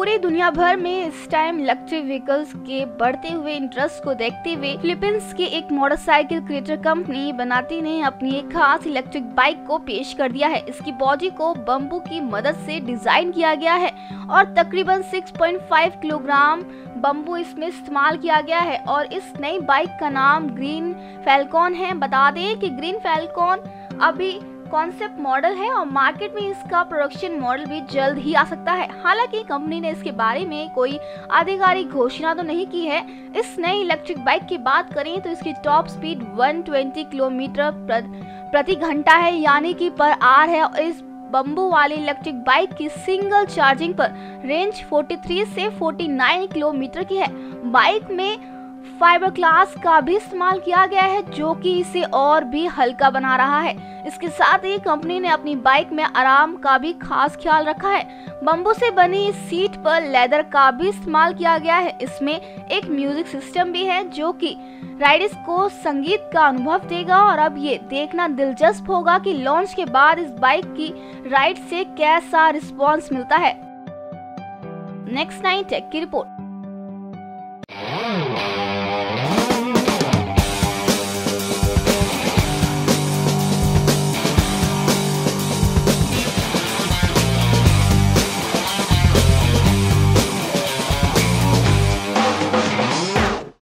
पूरी दुनिया भर में इस टाइम इलेक्ट्रिक व्हीकल्स के बढ़ते हुए इंटरेस्ट को देखते हुए फिलीपींस की एक मोटरसाइकिल क्रिएटर कंपनी बनाती ने अपनी एक खास इलेक्ट्रिक बाइक को पेश कर दिया है। इसकी बॉडी को बम्बू की मदद से डिजाइन किया गया है और तकरीबन 6.5 किलोग्राम बम्बू इसमें इस्तेमाल किया गया है और इस नई बाइक का नाम ग्रीन फैल्कॉन है। बता दें कि ग्रीन फैल्कॉन अभी कॉन्सेप्ट मॉडल है और मार्केट में इसका प्रोडक्शन मॉडल भी जल्द ही आ सकता है। हालांकि कंपनी ने इसके बारे में कोई आधिकारिक घोषणा तो नहीं की है। इस नई इलेक्ट्रिक बाइक की बात करें तो इसकी टॉप स्पीड 120 किलोमीटर प्रति घंटा है, यानी कि पर आवर है और इस बम्बू वाली इलेक्ट्रिक बाइक की सिंगल चार्जिंग पर रेंज 43 से 49 किलोमीटर की है। बाइक में फाइबर ग्लास का भी इस्तेमाल किया गया है जो कि इसे और भी हल्का बना रहा है। इसके साथ ही कंपनी ने अपनी बाइक में आराम का भी खास ख्याल रखा है। बम्बू से बनी इस सीट पर लेदर का भी इस्तेमाल किया गया है। इसमें एक म्यूजिक सिस्टम भी है जो कि राइडर्स को संगीत का अनुभव देगा और अब ये देखना दिलचस्प होगा कि लॉन्च के बाद इस बाइक की राइड से कैसा रिस्पॉन्स मिलता है। नेक्स्ट 9 टेक की रिपोर्ट।